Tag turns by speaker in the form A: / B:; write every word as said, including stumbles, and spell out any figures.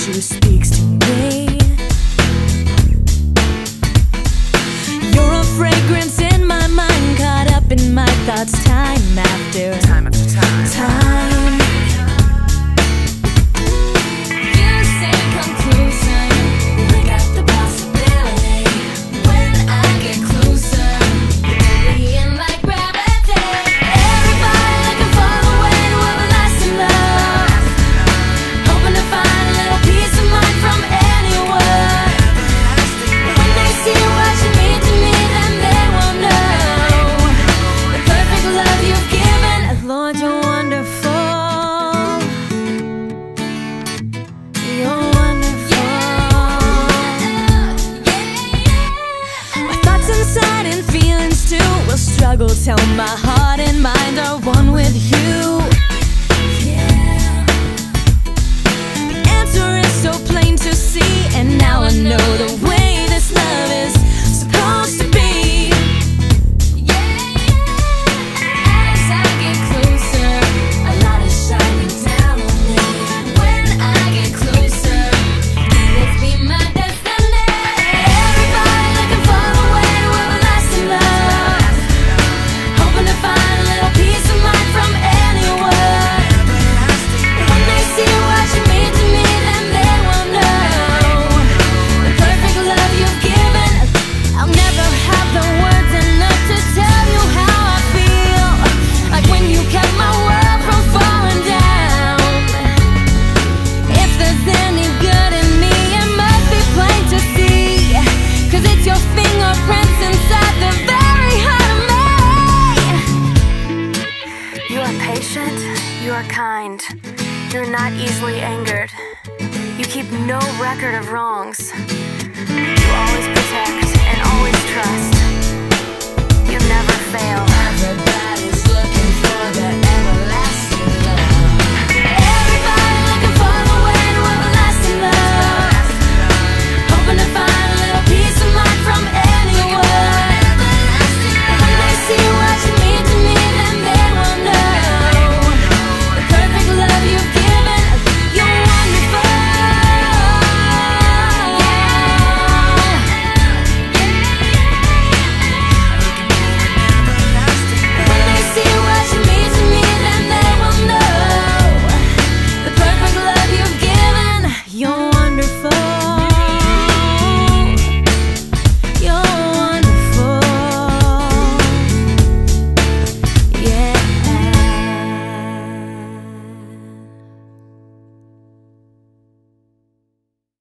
A: touch you speaks to me. You're a fragrance in my mind, caught up in my thoughts time after
B: time after time.
A: time. You say come closer, look at the possibility. When I get closer, you're being like gravity. Everybody looking for the way to everlasting love, hoping to find a little peace of mind from anyone. When they see what you mean to me, then they will know the perfect love you've given. Lord, you're wonderful. You're wonderful. My thoughts inside and feelings too will struggle till my heart and mind are one with you. The answer is so plain to see, and now I know the way this love is supposed to be. As I get closer, a light is shining down on me. When I get closer, let's be my destiny. Everybody looking for the way to everlasting love, hoping to find a little peace of mind from anyone. When they see what you mean to me, then they will know the perfect love you've given. I'll never have the words enough to tell you how I feel, like when you kept my world from falling down. If there's any good in me, it must be plain to see, 'cause it's your fingerprints inside the very heart of me.
C: You are patient, you are kind, you're not easily angered. You keep no record of wrongs. You always protect and always trust. You never fail.